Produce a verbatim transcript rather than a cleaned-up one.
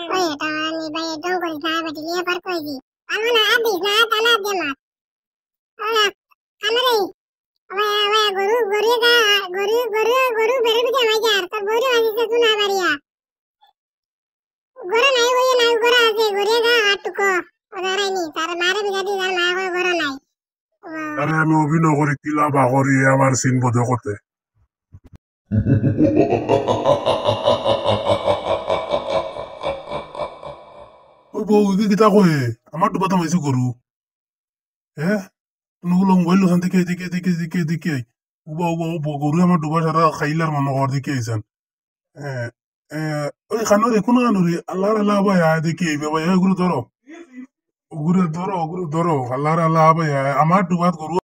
ওই এটা নি ভাই ডং করি না বেটি নিয়ে পার কই দি আলো না আদিস না তালা দে মা ওরা কানে রে ওয়া ওয়া গরু গরু গা গরু গরু গরু বেরে বিতে মাই যার তোর বইরে আজিছে তুনা বাড়িয়া গরু নাই ওই নাই গরু আছে গরু গা হাটুকো ওদারাই নি তার মারে বিগাদি তার মা কই গরু নাই আরে আমি অভিনয় করি কিলা বা করি আমার সিন বোধ করতে ওই বউ কি কিতা কয়ে আমার ডুবাতা মাইছি গরু হ্যাঁ নুগুলো মোবাইল লোসান দিকে দিকে দিকে দিকে দিকে উবা উবা উবা গরু আমার ডুবা সারা খাইলার মনে কর দিকে আইসান ওই খানোরে কোনো খানোরে আল্লাহ আল্লাহ ভাই দেখি এই বাবা এগুলো ধরো ওগুলো ধরো ওগুলো ধরো আল্লাহ আল্লাহ ভাই আমার ডুবাত গরু